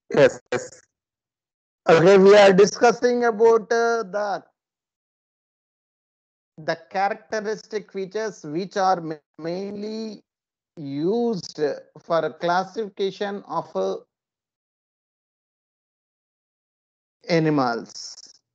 Yes, yes. Okay, we are discussing about the characteristic features which are mainly used for classification of animals.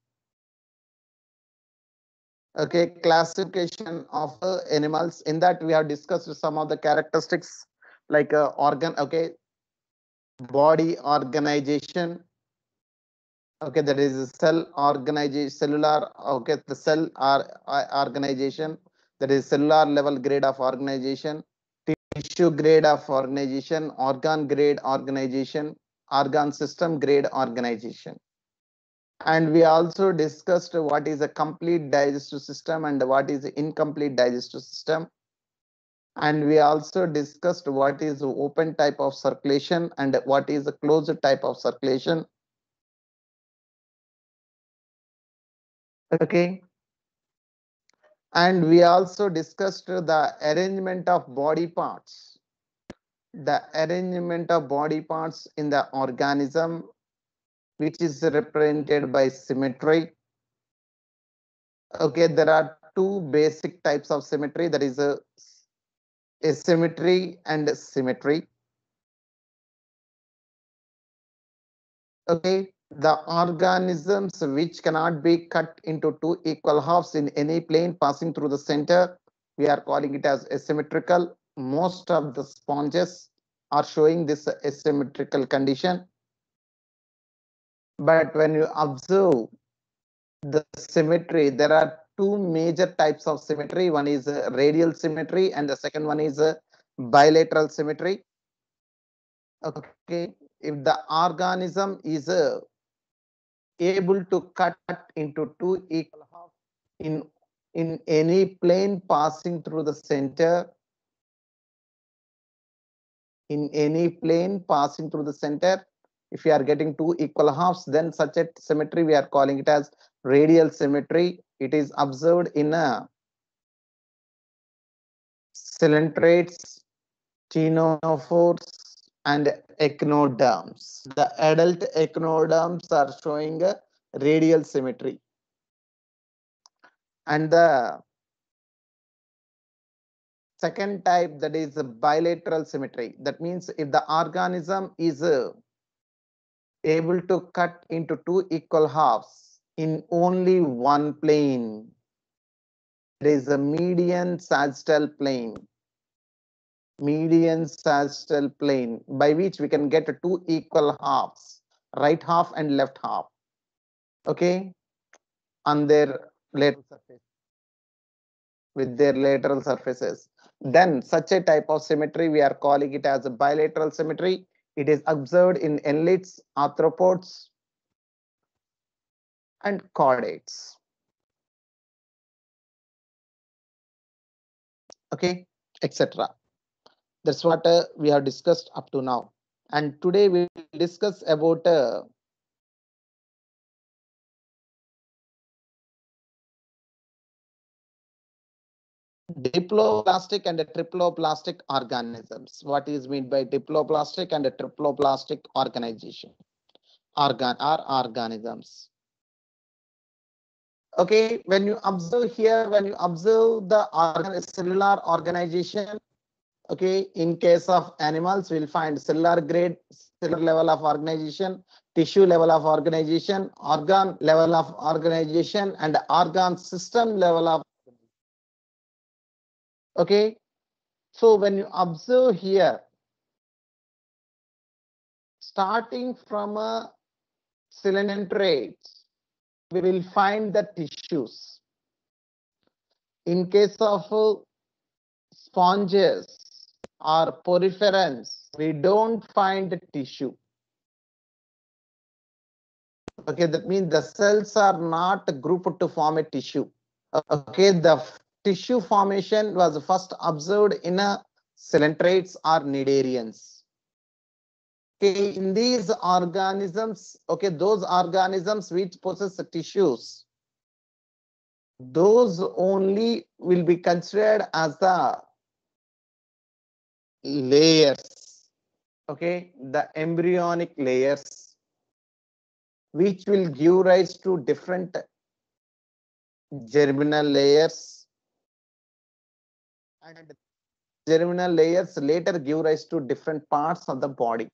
Okay, classification of animals. In that, we have discussed some of the characteristics like organ. Okay, body organization. Okay, that is cell organization, cellular. Okay, the cell organization. That is cellular level grade of organization, tissue grade of organization, organ grade organization, organ system grade organization. And we also discussed what is a complete digestive system and what is incomplete digestive system. And we also discussed what is open type of circulation and what is a closed type of circulation. Okay. And we also discussed the arrangement of body parts. The arrangement of body parts in the organism, which is represented by symmetry. Okay, there are two basic types of symmetry, that is asymmetry and symmetry. Okay, the organisms which cannot be cut into two equal halves in any plane passing through the center, we are calling it as asymmetrical. Most of the sponges are showing this asymmetrical condition. But when you observe the symmetry, there are two major types of symmetry. One is radial symmetry and the second one is bilateral symmetry. Okay, if the organism is able to cut into two equal halves in any plane passing through the center, in any plane passing through the center, if you are getting two equal halves, then such a symmetry we are calling it as radial symmetry. It is observed in coelentrates, ctenophores, and echinoderms. The adult echinoderms are showing a radial symmetry. And the second type, that is bilateral symmetry. That means if the organism is able to cut into two equal halves in only one plane, there is a median sagittal plane. Median sagittal plane by which we can get two equal halves, right half and left half. Okay, on their lateral surface, with their lateral surfaces. Then such a type of symmetry we are calling it as a bilateral symmetry. It is observed in enlits, arthropods, and chordates. Okay, etc. That's what we have discussed up to now. And today we will discuss about diploplastic and triploplastic organisms. What is meant by diploplastic and triploplastic organisation? Organisms. Okay, when you observe here, when you observe the cellular organization, okay, in case of animals, we'll find cellular grade, cellular level of organization, tissue level of organization, organ level of organization, and organ system level of. Okay, so when you observe here, starting from a coelentrates, we will find the tissues. In case of sponges or poriferans, we don't find tissue. Okay, that means the cells are not grouped to form a tissue. Okay, the tissue formation was first observed in a coelentrates or cnidarians. Okay, in these organisms, okay, those organisms which possess tissues, those only will be considered as the layers. Okay, the embryonic layers. which will give rise to different germinal layers, and germinal layers later give rise to different parts of the body.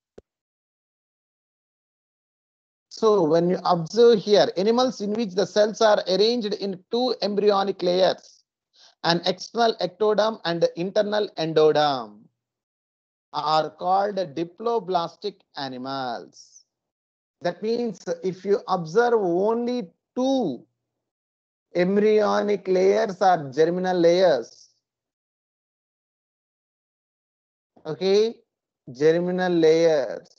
So when you observe here, animals in which the cells are arranged in two embryonic layers, an external ectoderm and internal endoderm, are called diploblastic animals. That means if you observe only two embryonic layers or germinal layers, okay, germinal layers,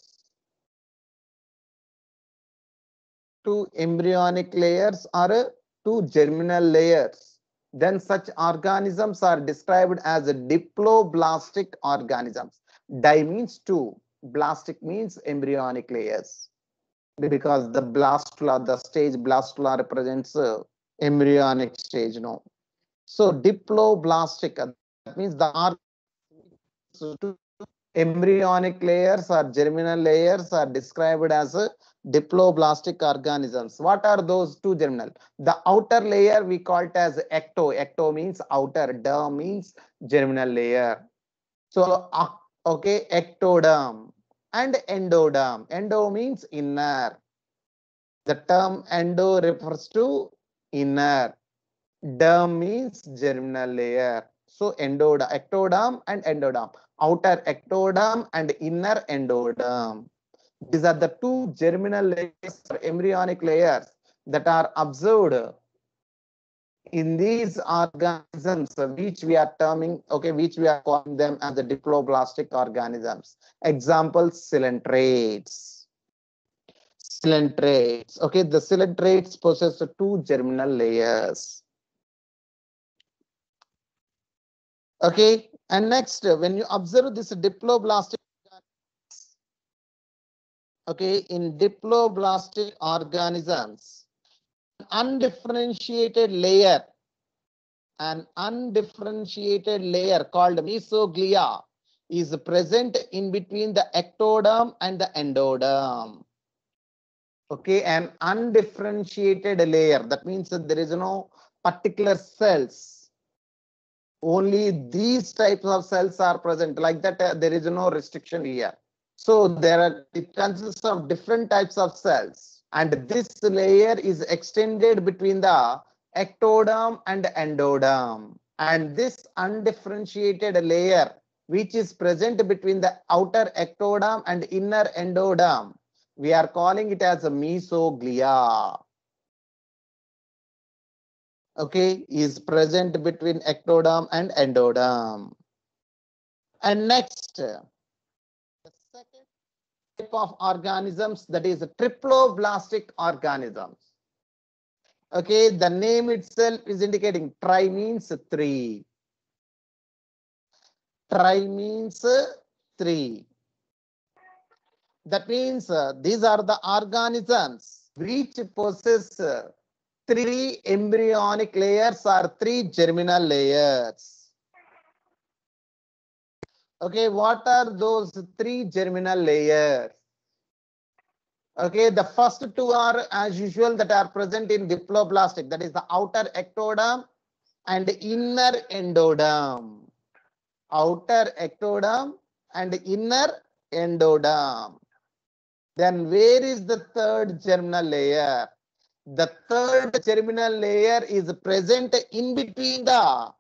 two embryonic layers or two germinal layers, then such organisms are described as diploblastic organisms. Di means two, blastic means embryonic layers, because the blastula, the stage blastula represents embryonic stage, no. So diploblastic, that means the two embryonic layers or germinal layers are described as diploblastic organisms. What are those two germinal? The outer layer we call it as ecto. Ecto means outer, derm means germinal layer. So okay, ectoderm and endoderm. Endo means inner. The term endo refers to inner. Derm means germinal layer. So endoderm, ectoderm and endoderm. Outer ectoderm and inner endoderm. These are the two germinal layers or embryonic layers that are observed in these organisms, which we are terming, okay, which we are calling them as the diploblastic organisms. Examples, coelentrates. Coelentrates. Okay, the coelentrates possess two germinal layers. Okay, and next, when you observe this diploblastic, okay, in diploblastic organisms, undifferentiated layer, an undifferentiated layer called mesoglia is present in between the ectoderm and the endoderm. Okay, an undifferentiated layer, that means that there is no particular cells. Only these types of cells are present. Like that, there is no restriction here. So it consists of different types of cells, and this layer is extended between the ectoderm and endoderm. And this undifferentiated layer, which is present between the outer ectoderm and inner endoderm, we are calling it as a mesoglia. Okay, is present between ectoderm and endoderm. And next, the second type of organisms, that is triploblastic organisms. Okay, the name itself is indicating tri means three. Tri means three. That means these are the organisms which possess three embryonic layers or three germinal layers. Okay, what are those three germinal layers? Okay, the first two are as usual that are present in diploblastic, that is the outer ectoderm and inner endoderm. Outer ectoderm and inner endoderm. Then where is the third germinal layer? The third germinal layer is present in between the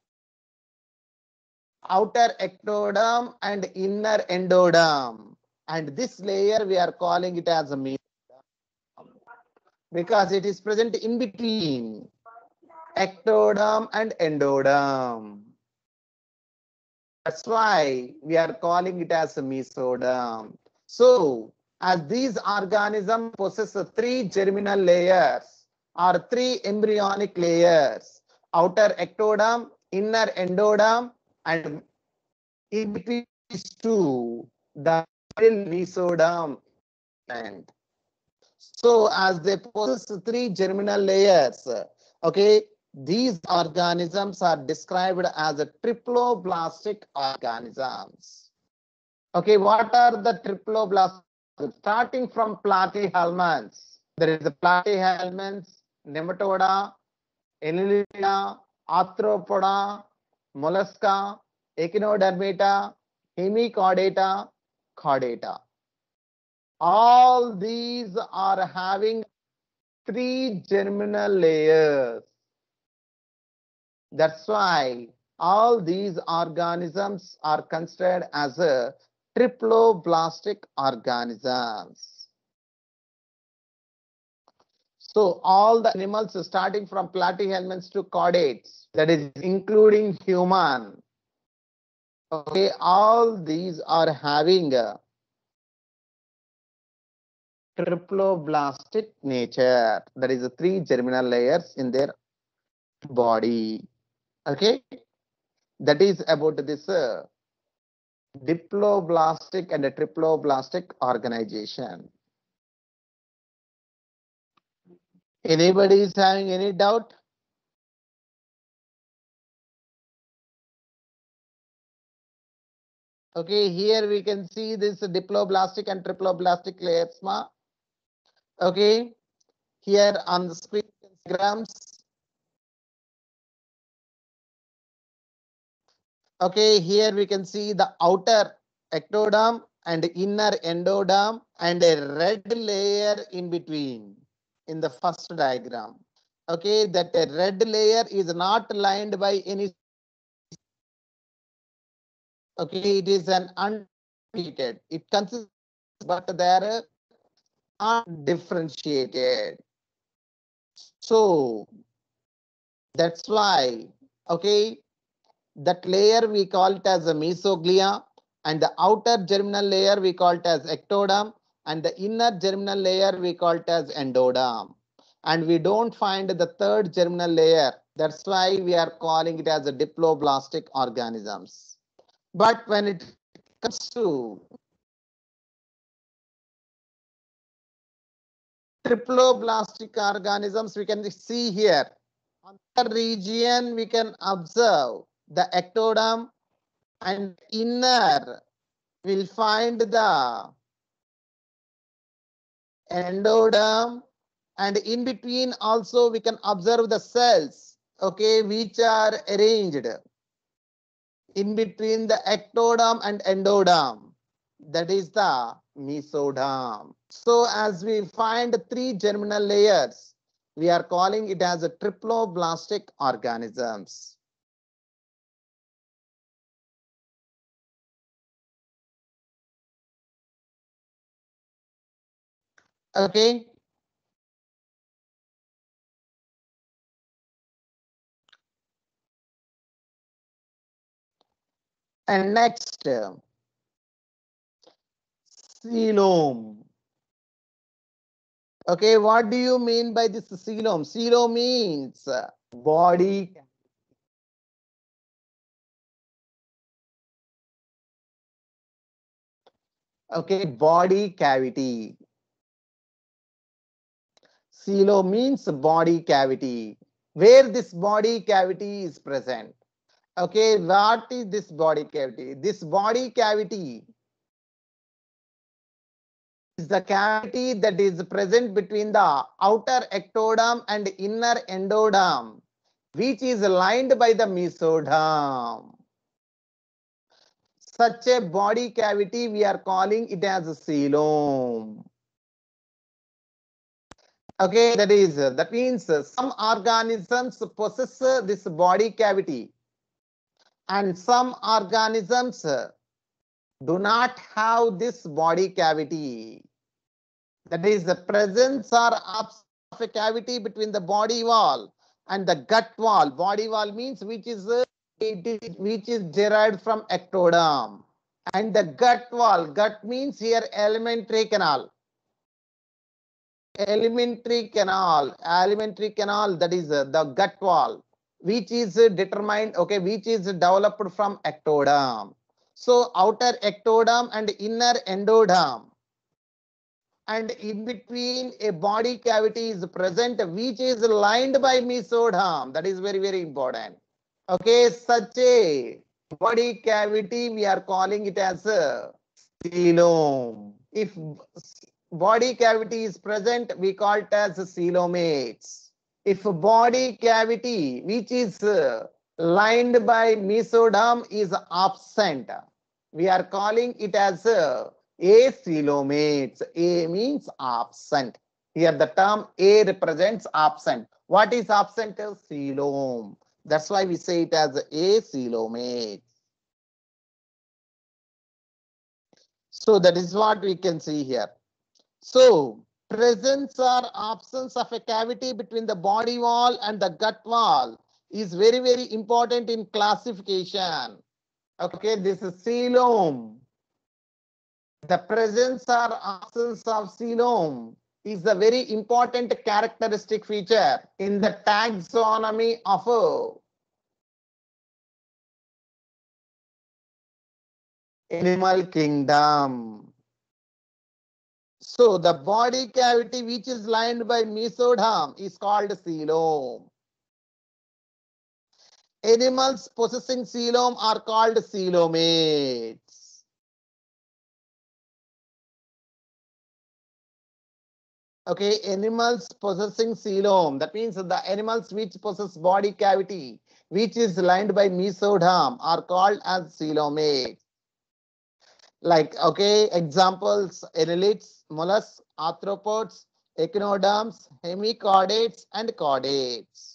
outer ectoderm and inner endoderm. And this layer we are calling it as a mesoderm, because it is present in between ectoderm and endoderm. That's why we are calling it as a mesoderm. So, as these organisms possess three germinal layers or three embryonic layers, outer ectoderm, inner endoderm, and in between these two, the middle mesoderm. And so, as they possess three germinal layers, okay, these organisms are described as a triploblastic organisms. Okay, what are the triploblastic? Starting from platyhelminths. There is the platyhelminths, nematoda, Annelida, Arthropoda, Mollusca, Echinodermata, Hemichordata, Chordata. All these are having 3 germinal layers. That's why all these organisms are considered as a triploblastic organisms. So all the animals starting from platyhelminths to chordates, that is including human, okay, all these are having a triploblastic nature. That is the 3 germinal layers in their body. Okay, that is about this diploblastic and a triploblastic organization. Anybody is having any doubt? Okay, here we can see this diploblastic and triploblastic layers. Okay, here on the screen diagrams. Okay, here we can see the outer ectoderm and inner endoderm and a red layer in between in the first diagram. Okay, that red layer is not lined by any. Okay, it is an unrepeated. It consists, but they are not differentiated. So that's why, okay, that layer we call it as a mesoglia, and the outer germinal layer we call it as ectoderm, and the inner germinal layer we call it as endoderm. And we don't find the third germinal layer. That's why we are calling it as a diploblastic organisms. But when it comes to triploblastic organisms, we can see here on the region we can observe the ectoderm, and inner we'll find the endoderm, and in between also we can observe the cells, okay, which are arranged in between the ectoderm and endoderm. That is the mesoderm. So as we find 3 germinal layers, we are calling it as a triploblastic organisms. Okay. And next, coelom. Okay, what do you mean by this coelom? Coelom means body. Okay, body cavity. Coelom means body cavity. Where this body cavity is present. Okay, what is this body cavity? This body cavity is the cavity that is present between the outer ectoderm and inner endoderm, which is lined by the mesoderm. Such a body cavity we are calling it as a coelom. Okay, that means some organisms possess this body cavity, and some organisms do not have this body cavity. That is the presence or absence of a cavity between the body wall and the gut wall. Body wall means which is derived from ectoderm, and the gut wall. Gut means here alimentary canal. Alimentary canal, that is the gut wall, which is determined, okay, which is developed from ectoderm. So outer ectoderm and inner endoderm, and in between a body cavity is present, which is lined by mesoderm. That is very, very important. Okay, such a body cavity we are calling it as a coelom. If body cavity is present, we call it as coelomates. If a body cavity which is lined by mesoderm is absent, we are calling it as acoelomates. A means absent. Here the term A represents absent. What is absent? Coelom. That's why we say it as acoelomate. So that is what we can see here. So presence or absence of a cavity between the body wall and the gut wall is very, very important in classification. Okay, this is coelom. The presence or absence of coelom is a very important characteristic feature in the taxonomy of animal kingdom. So the body cavity which is lined by mesoderm is called coelom. Animals possessing coelom are called coelomates. Okay, animals possessing coelom, that means the animals which possess body cavity which is lined by mesoderm are called as coelomates. Like, okay, examples: annelids, mollusks, arthropods, echinoderms, hemichordates, and chordates.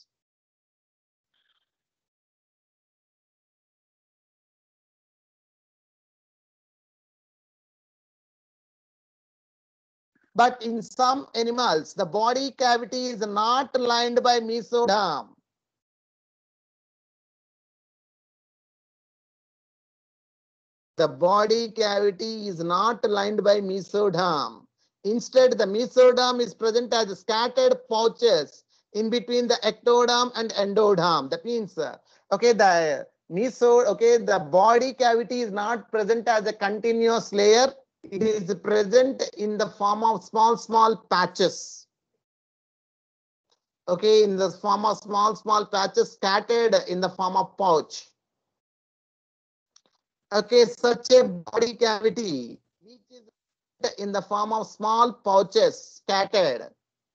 But in some animals, the body cavity is not lined by mesoderm. The body cavity is not lined by mesoderm. Instead, the mesoderm is present as scattered pouches in between the ectoderm and endoderm. That means, okay, the body cavity is not present as a continuous layer. It is present in the form of small, small patches. Okay, in the form of small, small patches scattered in the form of pouch. Okay, such a body cavity which is in the form of small pouches scattered.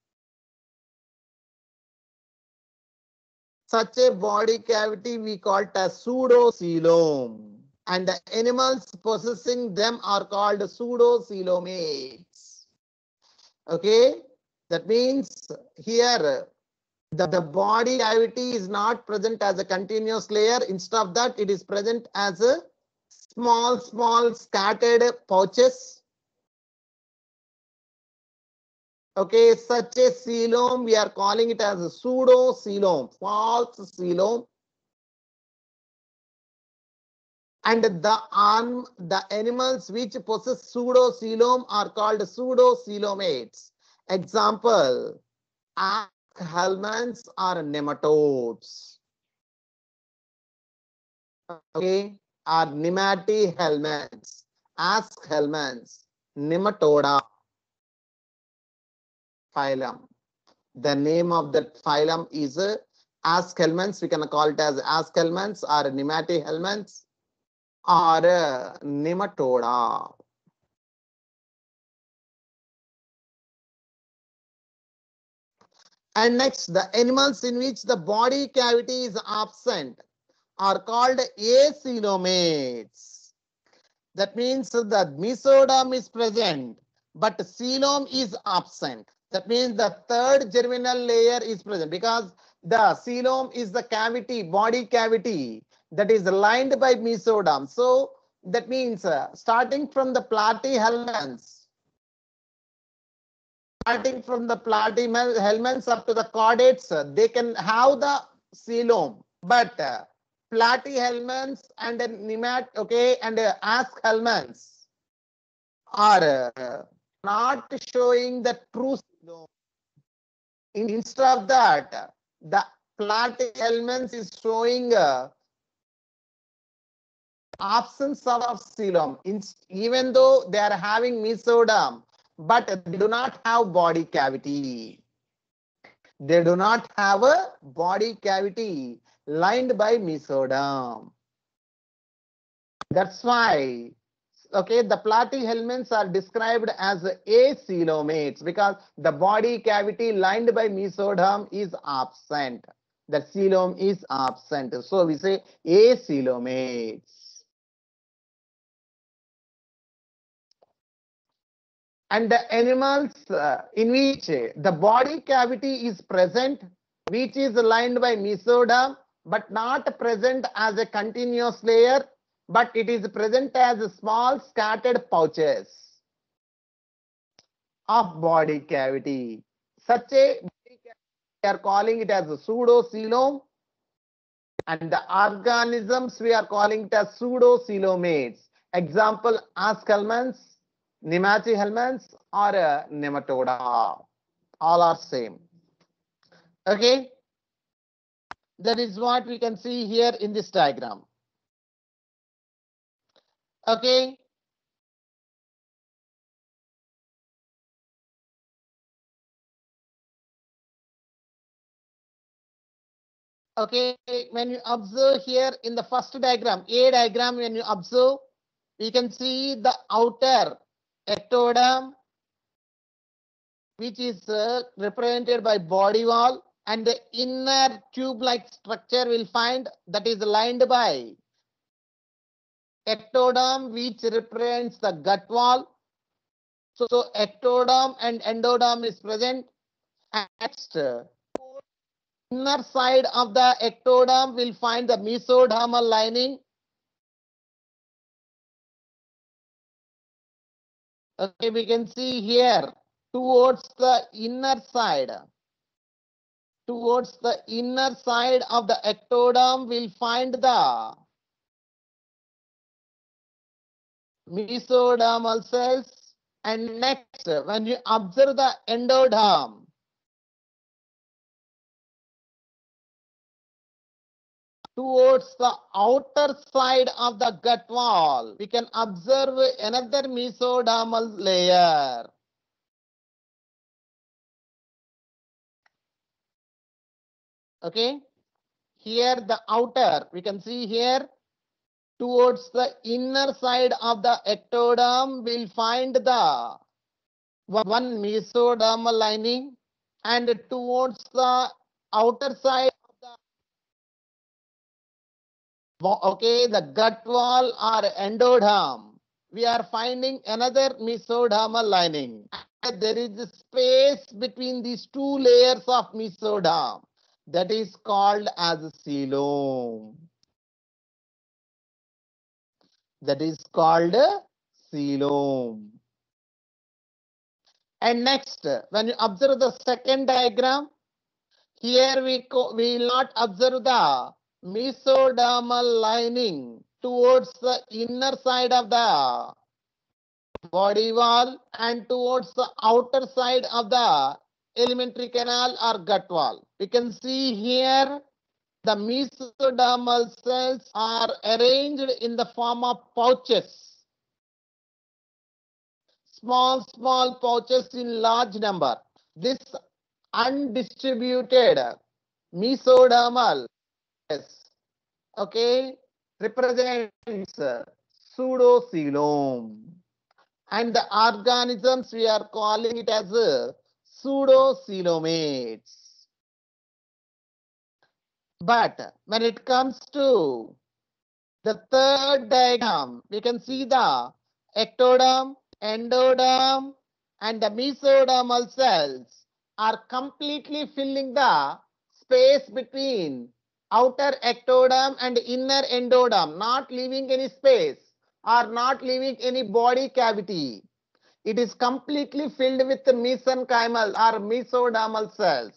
Such a body cavity we call it as pseudocoelom, and the animals possessing them are called pseudocoelomates. Okay, that means here the body cavity is not present as a continuous layer. Instead of that, it is present as a small, small scattered pouches. Okay, such a coelom, we are calling it as a pseudocoelom, false coelom. And the animals which possess pseudocoelom are called pseudocoelomates. Example: ask helminths or nematodes. Okay, are nematohelminths, ask helminths, nematoda phylum. The name of that phylum is Aschelminths. We can call it as Aschelminths or Nematohelminths or Nematoda. And next, the animals in which the body cavity is absent are called acoelomates. That means the mesoderm is present, but coelom is absent. That means the third germinal layer is present because the coelom is the cavity, body cavity that is lined by mesoderm. So that means starting from the platyhelminths, up to the chordates, they can have the coelom, but platyhelminths and aschelminths are not showing the true coelom. Instead of that, the platyhelminths is showing absence of coelom, even though they are having mesoderm, but they do not have body cavity. They do not have a body cavity lined by mesoderm. That's why Okay, the platyhelminths are described as acoelomates because the body cavity lined by mesoderm is absent. The coelom is absent. So we say acoelomates. And the animals in which the body cavity is present, which is lined by mesoderm, but not present as a continuous layer, but it is present as small scattered pouches of body cavity. Such a body cavity, we are calling it as a pseudocoelom, and the organisms we are calling it as pseudocoelomates. Example, Aschelminthes, Nematyhelminths, or Nematoda. All are same. Okay, that is what we can see here in this diagram. Okay, okay, when you observe here in the first diagram, A diagram, when you observe, we can see the outer ectoderm, which is represented by body wall, and the inner tube-like structure will find that is lined by ectoderm, which represents the gut wall. So ectoderm and endoderm is present. And next, inner side of the ectoderm will find the mesodermal lining. Okay, we can see here towards the inner side. Towards the inner side of the ectoderm, we'll find the mesodermal cells. And next, when you observe the endoderm, towards the outer side of the gut wall, we can observe another mesodermal layer. Okay, here the outer, we can see here towards the inner side of the ectoderm, we'll find the one mesodermal lining, and towards the outer side of the, okay, the gut wall or endoderm, we are finding another mesodermal lining. And there is a space between these two layers of mesoderm that is called as coelom. That is called coelom. And next, when you observe the second diagram, here we will not observe the mesodermal lining towards the inner side of the body wall and towards the outer side of the alimentary canal or gut wall. We can see here the mesodermal cells are arranged in the form of pouches. Small pouches in large number. This undistributed mesodermal, okay, represents pseudocoelom. And the organisms we are calling it as pseudocoelomates. But when it comes to the third diagram, we can see the ectoderm, endoderm, and the mesodermal cells are completely filling the space between outer ectoderm and inner endoderm, not leaving any space or not leaving any body cavity. It is completely filled with mesenchymal or mesodermal cells.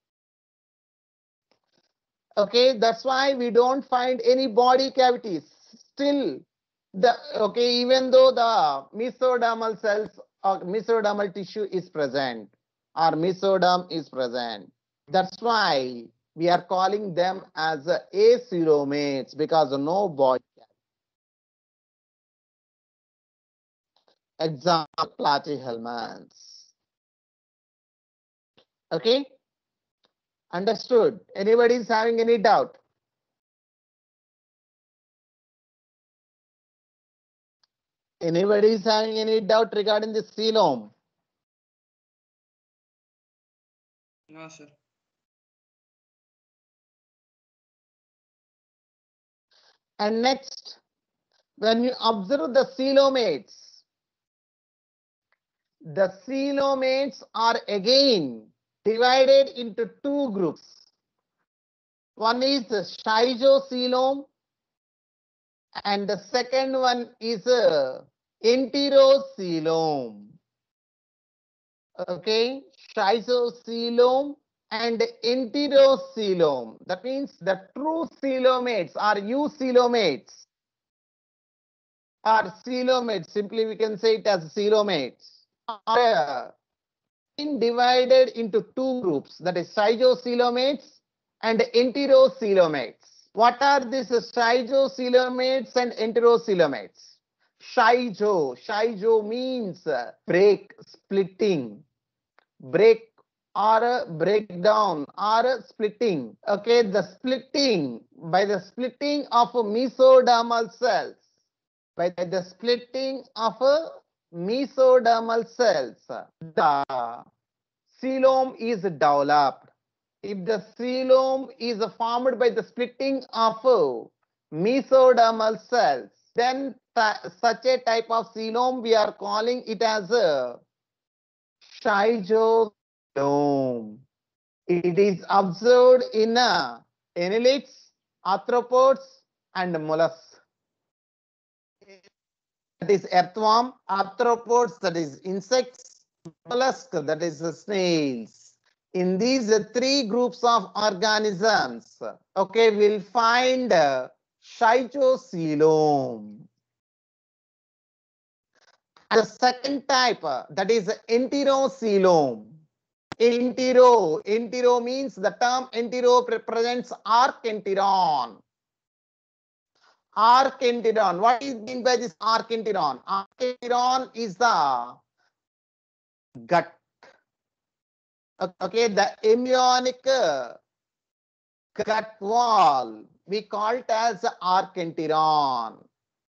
Okay, that's why we don't find any body cavities. Still, even though the mesodermal cells or mesodermal tissue is present or mesoderm is present, that's why we are calling them as acoelomates because no body. Example, platyhelminths. Okay, understood? Anybody is having any doubt? Anybody is having any doubt regarding the coelom? No, sir. And next, when you observe the coelomates are again divided into two groups. One is the schizocoelom and the second one is enterocoelom. Okay, schizocoelom and enterocoelom. That means the true coelomates are eucoelomates or coelomates. Simply we can say it as coelomates. Are divided into two groups, that is schizocoelomates and enterocoelomates. What are these schizocoelomates and enterocoelomates? Schizo means break, splitting, break or breakdown or splitting. Okay, the splitting, by the splitting of mesodermal cells, by the splitting of mesodermal cells, the coelom is developed. If the coelom is formed by the splitting of mesodermal cells, then such a type of coelom we are calling it as a schizocoelom. It is observed in annelids, arthropods, and mollusks. That is earthworm, arthropods, that is insects, mollusk, that is snails. In these three groups of organisms, okay, we'll find schizocoelom. And the second type, that is enterocoelom. Entero means the term entero represents archenteron. Archenteron. What is meant by this archenteron? Archenteron is the gut. Okay, the embryonic gut wall. We call it as archenteron.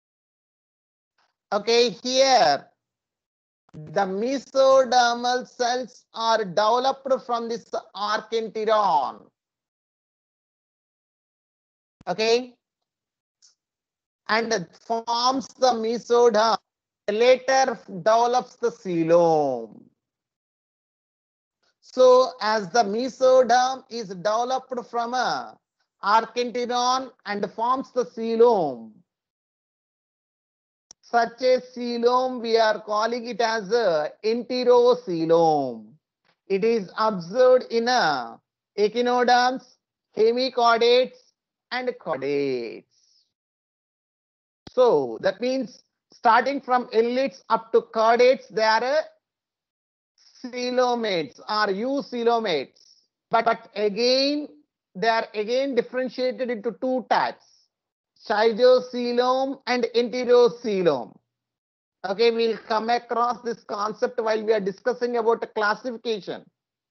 Okay, here the mesodermal cells are developed from this archenteron. Okay, and forms the mesoderm. Later develops the coelom. So as the mesoderm is developed from a archenteron and forms the coelom, such a coelom we are calling it as a enterocoelom. It is observed in echinoderms, hemichordates, and chordates. So that means starting from ellipses up to chordates, they are coelomates or eucoelomates. But again, they are again differentiated into two types, schizocoelom and enterocoelom. Okay, we'll come across this concept while we are discussing about the classification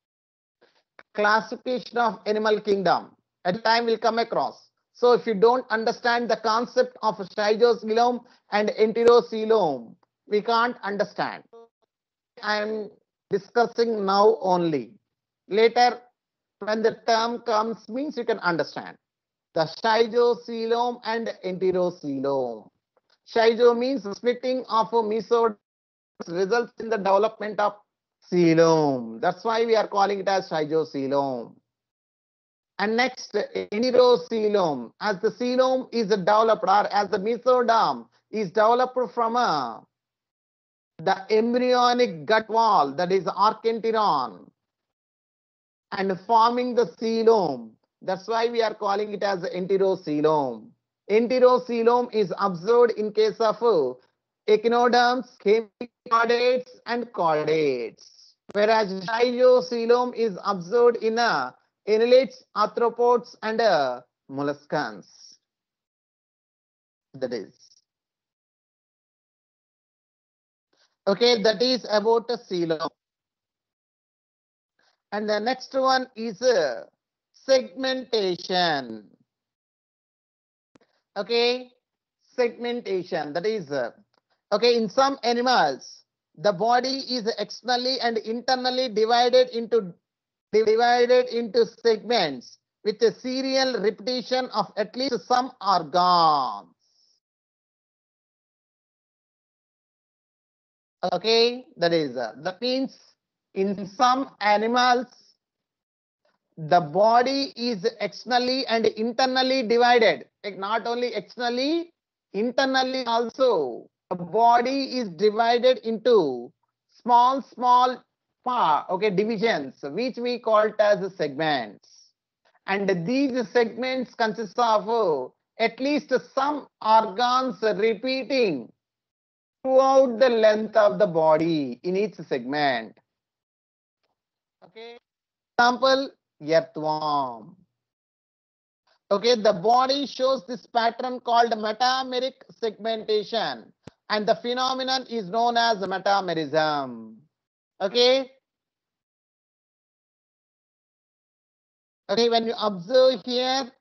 of animal kingdom. At the time we'll come across. So if you don't understand the concept of schizocoelom and enterocoelom, we can't understand. I am discussing now only. Later, when the term comes, means you can understand. The schizocoelom and enterocoelom. Schizo means splitting of a mesoderm results in the development of coelom. That's why we are calling it as schizocoelom. And next, enterocoelom. As the coelom is developed, or as the mesoderm is developed from the embryonic gut wall, that is archenteron, and forming the coelom. That's why we are calling it as enterocoelom. Enterocoelom is observed in case of echinoderms, hemichordates, and chordates, whereas schizocoelom is observed in annelids, arthropods, and molluscans. That is okay. That is about the coelom. And the next one is segmentation. Okay, segmentation. That is Okay, in some animals, the body is externally and internally divided into segments with a serial repetition of at least some organs. Okay, that means in some animals the body is externally and internally divided. Like not only externally, internally also. The body is divided into small divisions, which we call it as segments. And these segments consist of at least some organs repeating throughout the length of the body in each segment. Okay. Example, earthworm. Okay, the body shows this pattern called metameric segmentation, and the phenomenon is known as metamerism. Okay. Okay, when you observe here,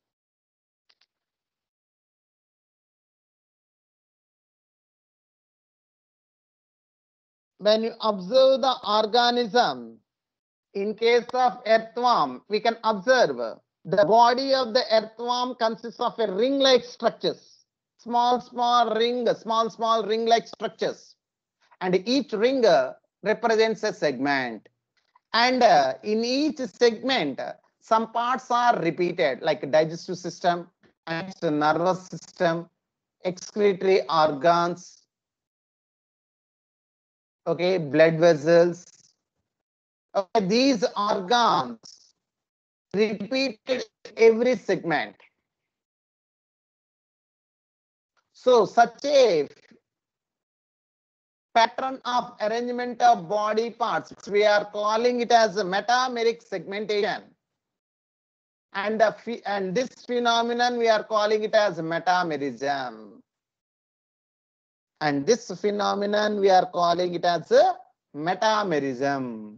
when you observe the organism, in case of earthworm, we can observe the body of the earthworm consists of a ring-like structures, small ring-like structures, and each ring represents a segment. And in each segment, some parts are repeated, like digestive system, and nervous system, excretory organs, okay, blood vessels. Okay, these organs repeated every segment. So such a pattern of arrangement of body parts, we are calling it as a metameric segmentation. And this phenomenon we are calling it as metamerism. And this phenomenon we are calling it as a metamerism.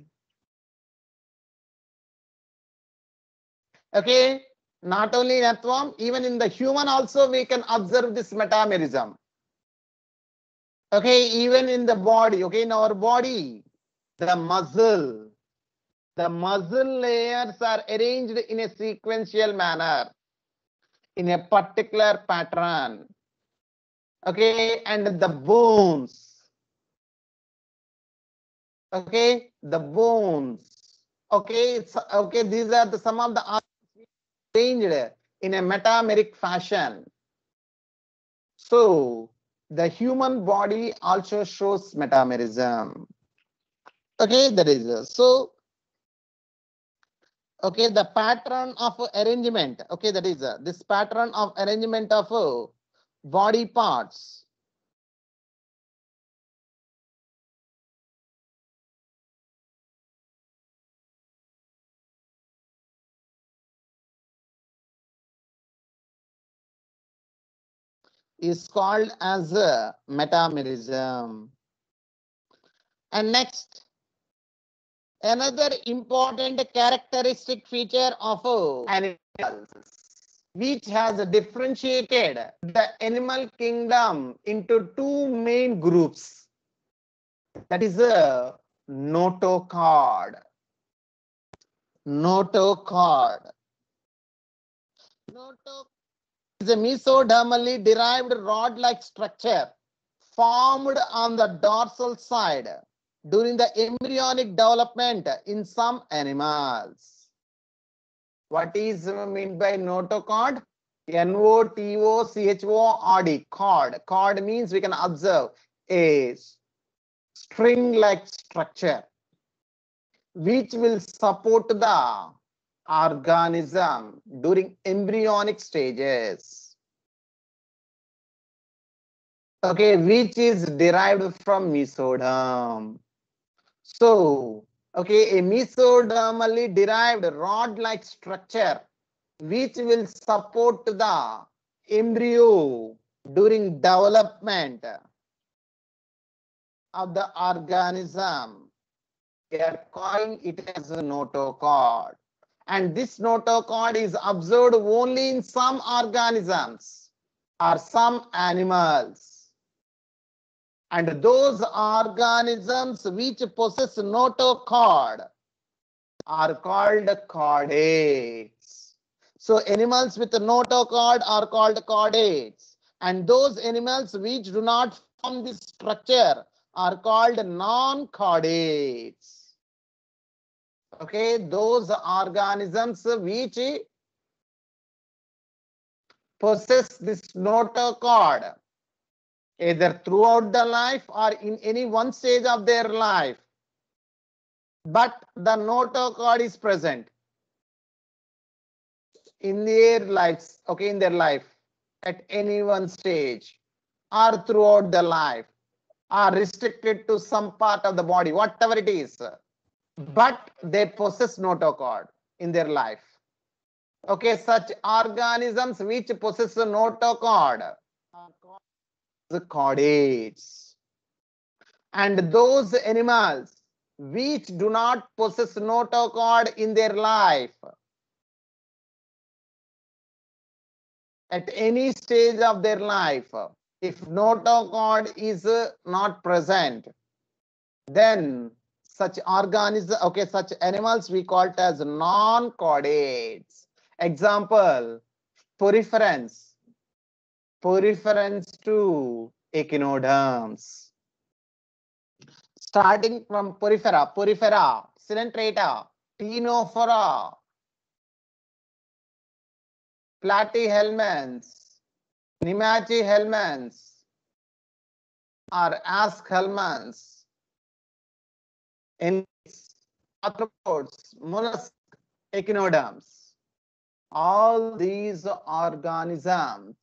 Okay, not only in earthworm, even in the human also we can observe this metamerism. Okay, even in the body, okay, in our body, the muscle layers are arranged in a sequential manner, in a particular pattern. Okay, and the bones. Okay, the bones. Okay, okay, these are some of the arranged in a metameric fashion. So the human body also shows metamerism. Okay, so. Okay, the pattern of arrangement. Okay, this pattern of arrangement of body parts is called as metamerism. And next, another important characteristic feature of animals, which has differentiated the animal kingdom into two main groups. That is a notochord. Notochord. Notochord is a mesodermally derived rod-like structure formed on the dorsal side during the embryonic development in some animals. What is meant by notochord? Notochord. Chord. Chord means we can observe a string-like structure which will support the organism during embryonic stages. Okay, which is derived from mesoderm. So, okay, a mesodermally derived rod-like structure which will support the embryo during development of the organism. We are calling it as a notochord. And this notochord is observed only in some organisms or some animals. And those organisms which possess notochord are called chordates. So animals with notochord are called chordates, and those animals which do not form this structure are called non-chordates. Okay, those organisms which possess this notochord either throughout the life or in any one stage of their life, but the notochord is present in their lives, okay, in their life at any one stage or throughout the life, are restricted to some part of the body, whatever it is, but they possess notochord in their life. Okay, such organisms which possess a notochord are called the chordates. And those animals which do not possess notochord in their life at any stage of their life, if notochord is not present, then such organisms, okay, such animals we call it as non-chordates. Example, poriferans to echinoderms. Starting from porifera, coelenterata, ctenophora, platyhelminths, nematohelminths, or aschelminths, arthropods, mollusks, echinoderms. All these organisms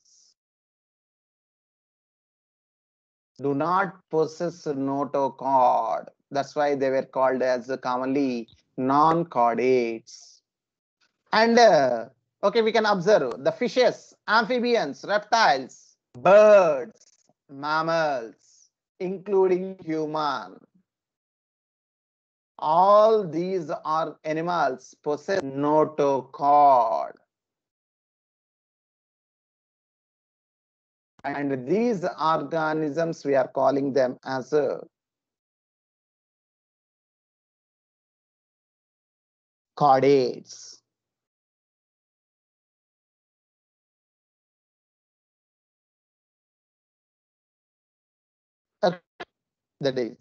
do not possess notochord. That's why they were called as commonly non-chordates. And okay, we can observe the fishes, amphibians, reptiles, birds, mammals, including human. All these are animals possess notochord. And these organisms, we are calling them as chordates. That is.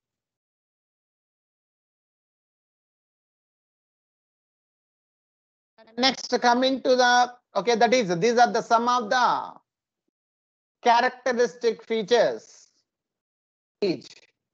Next, coming to the, okay, that is, these are the some of the characteristic features each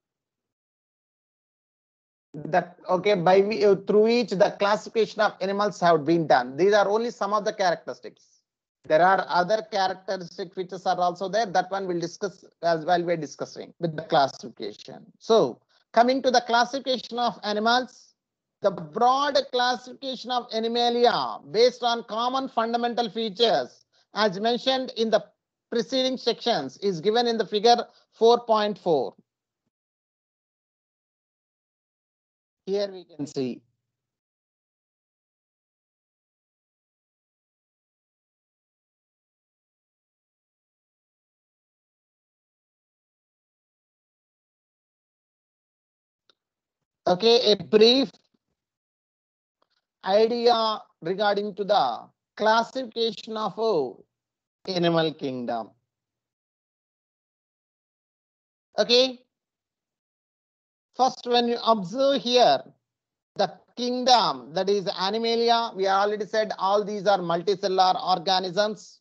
that, okay, by through which the classification of animals have been done. These are only some of the characteristics. There are other characteristic features are also there. That one we'll discuss as well. We're discussing with the classification. So coming to the classification of animals, the broad classification of Animalia based on common fundamental features as mentioned in the preceding sections is given in the figure 4.4. Here we can see. Okay, a brief idea regarding to the classification of animal kingdom. Okay, first when you observe here the kingdom, that is Animalia, we already said all these are multicellular organisms.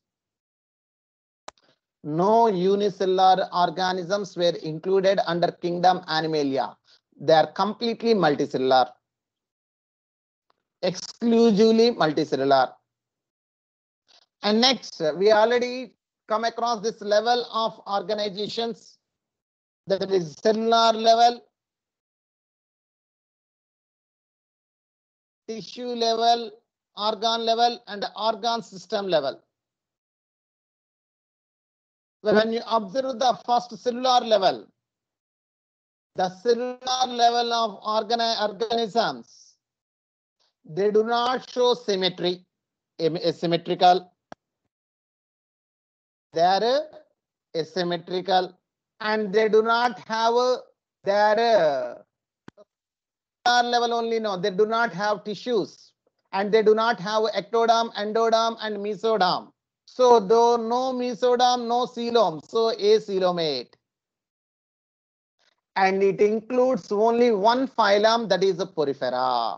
No unicellular organisms were included under kingdom Animalia. They are completely multicellular, exclusively multicellular. And next, we already come across this level of organizations, that is cellular level, tissue level, organ level, and organ system level. When you observe the first cellular level, the cellular level of organisms, they do not show symmetry, asymmetrical. They are asymmetrical. and they do not have their level only. No, they do not have tissues, and they do not have ectoderm, endoderm, and mesoderm. So though no mesoderm, no coelom, so acoelomate. And it includes only one phylum, that is the Porifera.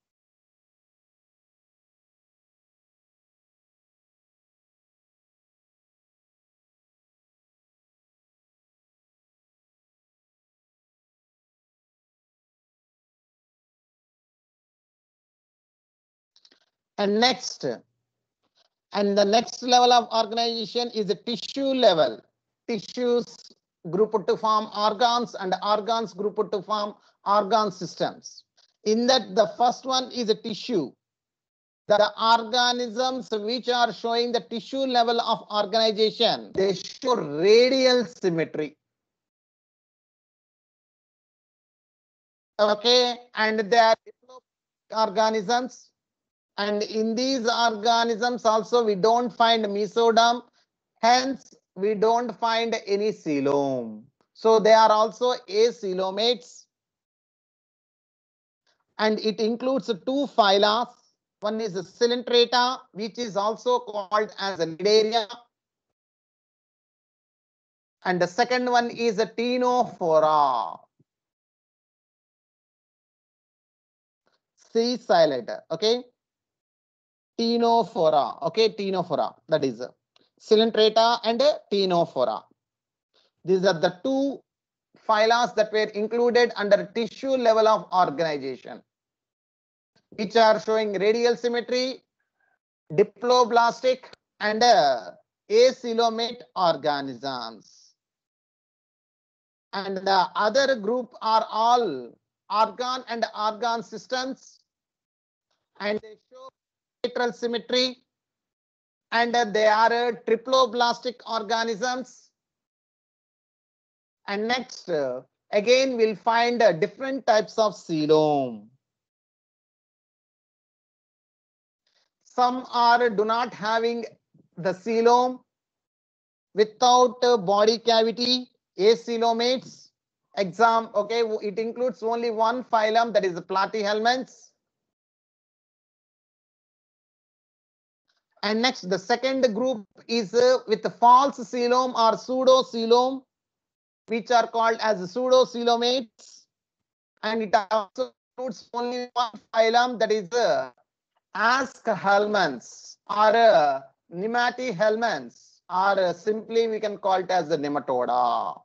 And next, and the next level of organization is the tissue level. Tissues grouped to form organs, and organs grouped to form organ systems. In that, the first one is a tissue. The organisms which are showing the tissue level of organization, they show radial symmetry. Okay, and they are organisms. And in these organisms also we don't find mesoderm, hence we don't find any coelom. So they are also acoelomates, and it includes two phyla. One is Coelenterata, which is also called as a Cnidaria, and the second one is a Ctenophora. C silent, okay? Ctenophora, okay, Ctenophora, that is Coelenterata and Ctenophora. These are the two phyla that were included under tissue level of organization, which are showing radial symmetry, diploblastic, and acoelomate organisms. And the other group are all organ and organ systems, and they show lateral symmetry, and they are triploblastic organisms. And next, again, we'll find different types of coelom. Some are do not having the coelom without body cavity, acoelomates. Exam, okay, it includes only one phylum, that is the Platyhelminths. And next, the second group is with the false coelom or pseudocoelom, which are called as pseudocoelomates. And it also includes only one phylum, that is Aschelminths or Nematyhelminths, or simply we can call it as the Nematoda.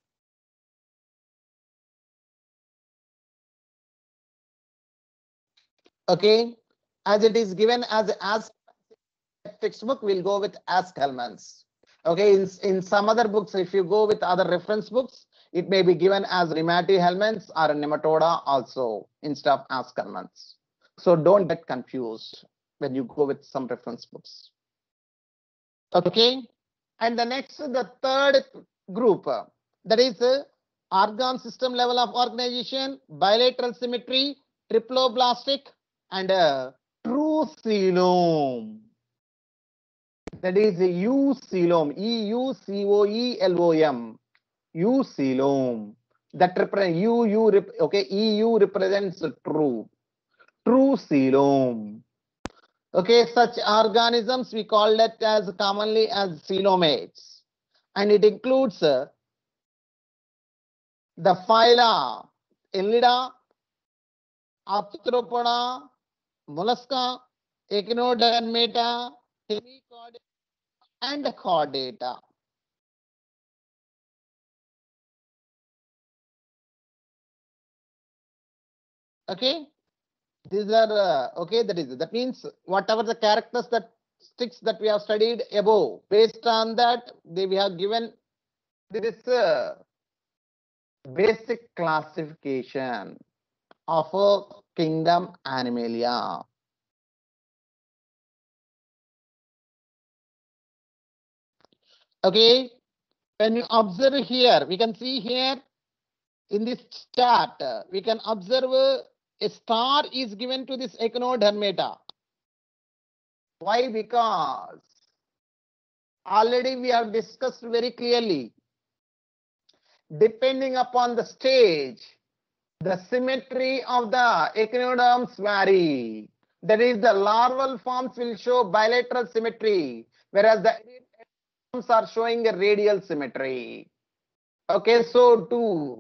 Okay, as it is given as textbook, we'll go with Aschelminths. Okay, in some other books, if you go with other reference books, it may be given as Nematyhelminths or Nematoda also instead of Aschelminths. So don't get confused when you go with some reference books. Okay, and the next, the third group, that is organ system level of organization, bilateral symmetry, triploblastic, and true coelom. That is eucoelom, eucoelom, eucoelom. That represents okay, EU represents true coelom. Okay, such organisms we call it as commonly as coelomates, and it includes the phyla Ellida, Arthropoda, Mollusca, Echinodermata, Hemichordata, and Chordata. Okay, these are okay. That means whatever the characteristics that we have studied above, based on that, we have given this basic classification of a kingdom Animalia. Okay, when you observe here, we can see here in this chart, we can observe a star is given to this Echinodermata. Why? Because already we have discussed very clearly depending upon the stage, the symmetry of the echinoderms vary. That is, the larval forms will show bilateral symmetry, whereas the forms are showing a radial symmetry. Okay, so to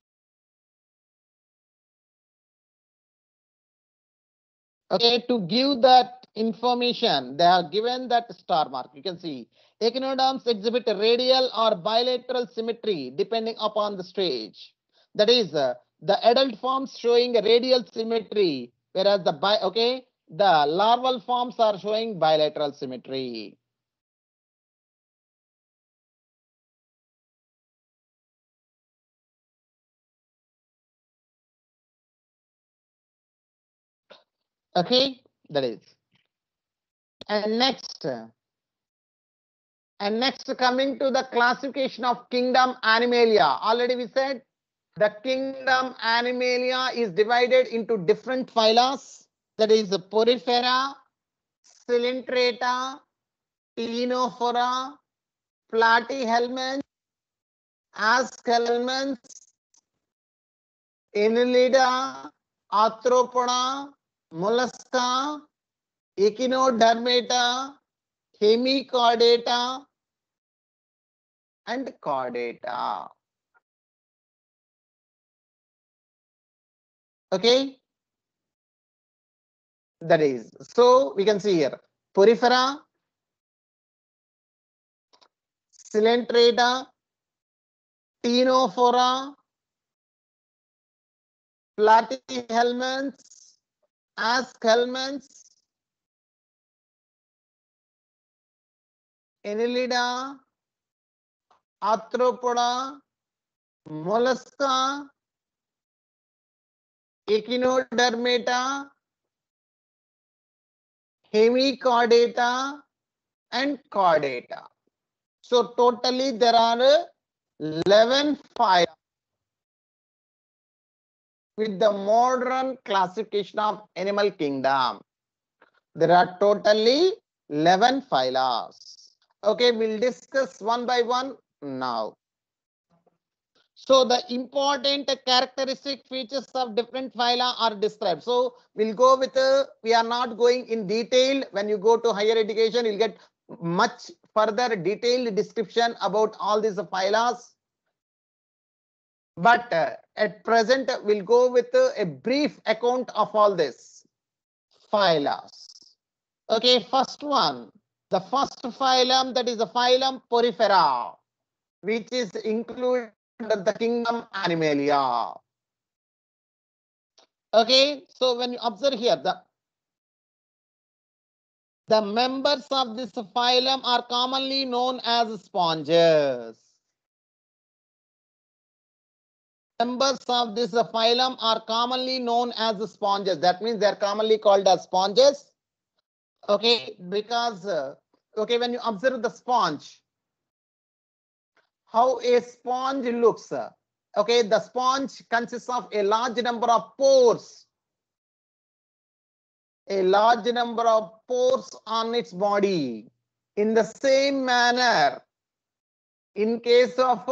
give that information, they are given that star mark. You can see echinoderms exhibit a radial or bilateral symmetry depending upon the stage. That is, the adult forms showing a radial symmetry, whereas the larval forms are showing bilateral symmetry. Okay, that is. And next coming to the classification of kingdom Animalia. Already we said the kingdom Animalia is divided into different phyla. That is Porifera, Coelenterata, Ctenophora, Platyhelminths, Aschelminths, Annelida, Arthropoda, Mollusca, Echinodermata, Hemichordata, and Chordata. Okay, that is, so we can see here Porifera, Coelenterata, Ctenophora, Platyhelminths, Aschelminths, Annelida, Arthropoda, Mollusca, Echinodermata, Hemichordata, and Chordata. So totally there are 11 phyla with the modern classification of animal kingdom. There are totally 11 phyla. Okay, we'll discuss one by one now. So the important characteristic features of different phyla are described. So we'll go with, we are not going in detail. When you go to higher education, you'll get much further detailed description about all these phyla. But at present, we'll go with a brief account of all this phyla. Okay, first one, the first phylum, that is the phylum Porifera, which is included under the kingdom Animalia. Okay, so when you observe here, the members of this phylum are commonly known as sponges. Members of this phylum are commonly known as sponges. That means they are commonly called as sponges. Okay, because okay, when you observe the sponge, how a sponge looks. Okay, the sponge consists of a large number of pores. A large number of pores on its body. In the same manner, in case of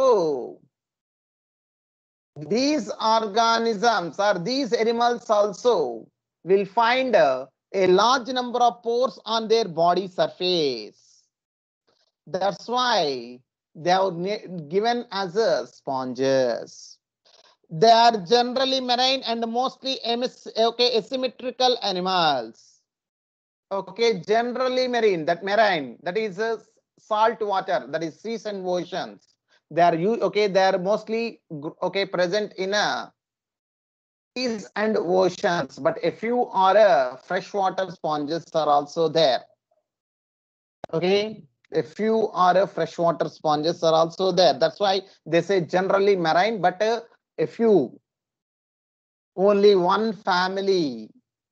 these organisms or these animals also will find a large number of pores on their body surface. That's why they are given as sponges. They are generally marine and mostly asymmetrical animals. Okay, generally marine. That is salt water. That is seas and oceans. They are mostly present in seas and oceans. But a few are freshwater sponges are also there. Okay, a few are freshwater sponges are also there. That's why they say generally marine, but a few, only one family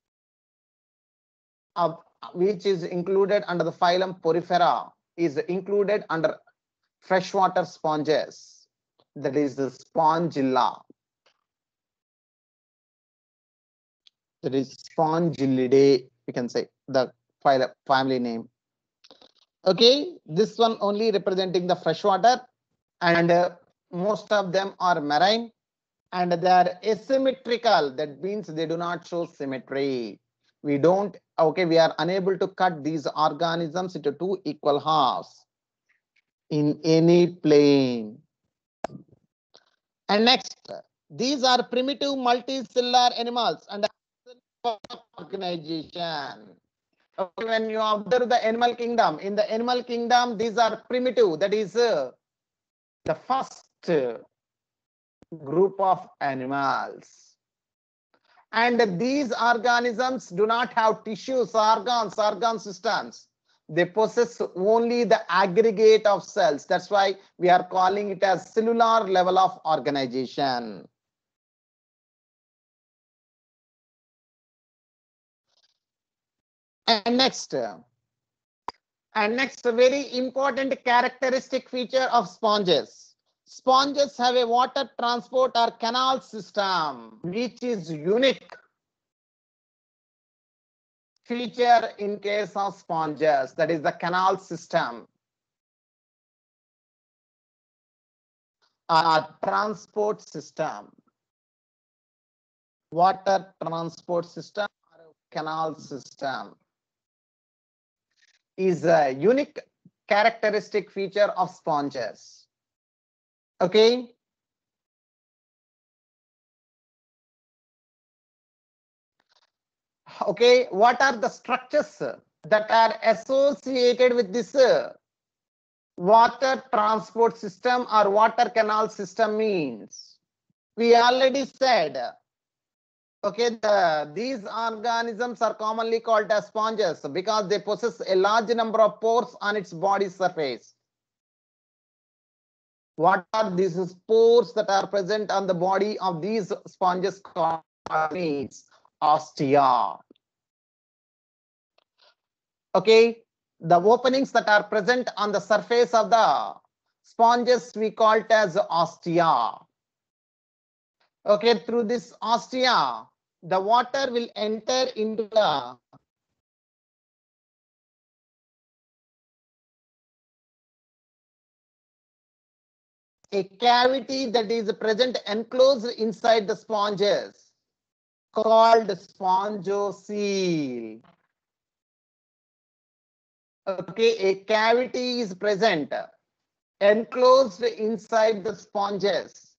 of which is included under the phylum Porifera is included under freshwater sponges. That is the Spongilla. That is Spongylidae, we can say the phylum family name. Okay, this one only representing the freshwater, and Most of them are marine and they are asymmetrical. That means they do not show symmetry. We are unable to cut these organisms into two equal halves in any plane. And next, these are primitive multicellular animals and organization. Okay, when you observe the animal kingdom, in the animal kingdom, these are primitive. That is the first group of animals. And these organisms do not have tissues, organ systems. They possess only the aggregate of cells. That's why we are calling it as cellular level of organization. And next, a very important characteristic feature of sponges. Sponges have a water transport or canal system, which is unique feature in case of sponges, that is the canal system. Transport system, water transport system or canal system is a unique characteristic feature of sponges. Okay. Okay, what are the structures that are associated with this water transport system or water canal system means? We already said, okay, these organisms are commonly called as sponges because they possess a large number of pores on its body surface. What are these pores that are present on the body of these sponges called means? Ostia. Okay, the openings that are present on the surface of the sponges we call it as ostia. Okay, through this ostia, the water will enter into the a cavity that is present enclosed inside the sponges called spongocoel. Okay, a cavity is present enclosed inside the sponges,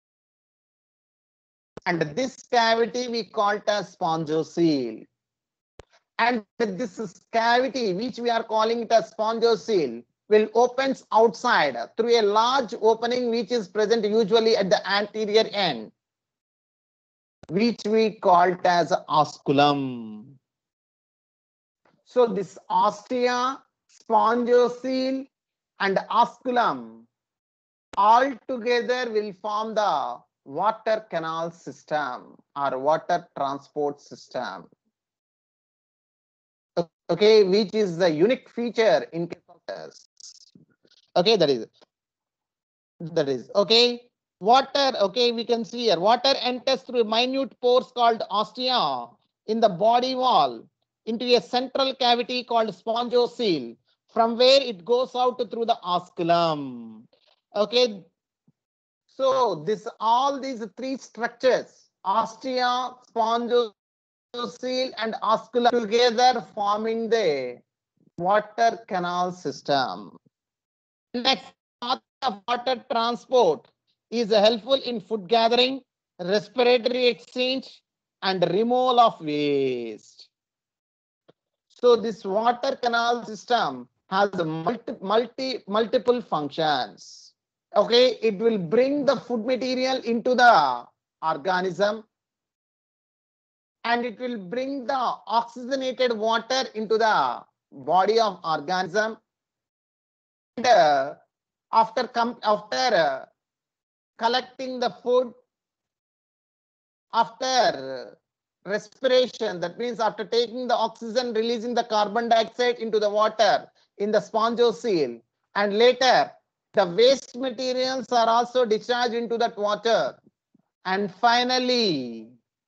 and this cavity we call it as spongocoel. And this cavity, which we are calling it as spongocoel, will opens outside through a large opening which is present usually at the anterior end, which we call it as osculum. So this ostia, spongocoel, and osculum all together will form the water canal system or water transport system. Okay, which is the unique feature in case of this. Okay, that is okay. Water, okay, we can see here water enters through minute pores called ostia in the body wall into a central cavity called spongocoel, from where it goes out through the osculum. Okay, so all these three structures, ostia, spongocoel, and osculum together forming the water canal system. Next, water transport is helpful in food gathering, respiratory exchange, and removal of waste. So this water canal system has multiple functions. Okay, it will bring the food material into the organism, and it will bring the oxygenated water into the body of organism. And after collecting the food, after respiration, that means after taking the oxygen, releasing the carbon dioxide into the water in the spongocoel, and later the waste materials are also discharged into that water, and finally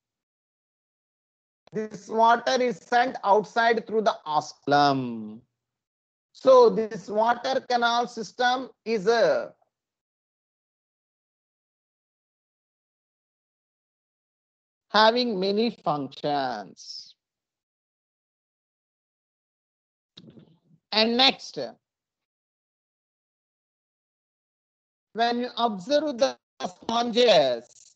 this water is sent outside through the osculum. So this water canal system is having many functions. And next, when you observe the sponges,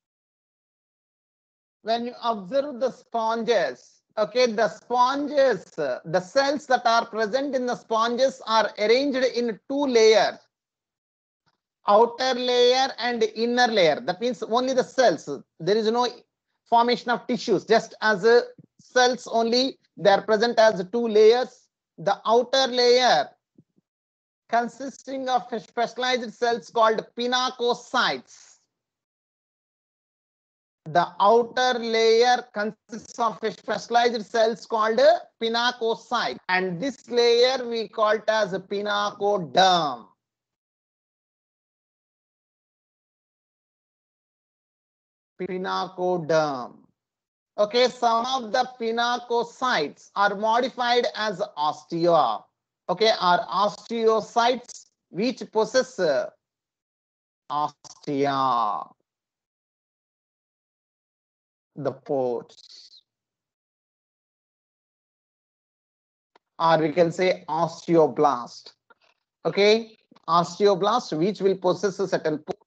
okay, the sponges, the cells that are present in the sponges are arranged in two layers, outer layer and inner layer. That means only the cells. There is no formation of tissues, just as cells only, they are present as two layers. The outer layer consisting of specialized cells called pinacocytes. The outer layer consists of specialized cells called pinacocyte, and this layer we call it as pinacoderm. Pinacoderm. Okay, some of the pinacocytes are modified as osteo. Okay, are osteocytes which possess ostia, the pores, or we can say osteoblast. Okay, osteoblast which will possess a certain pore.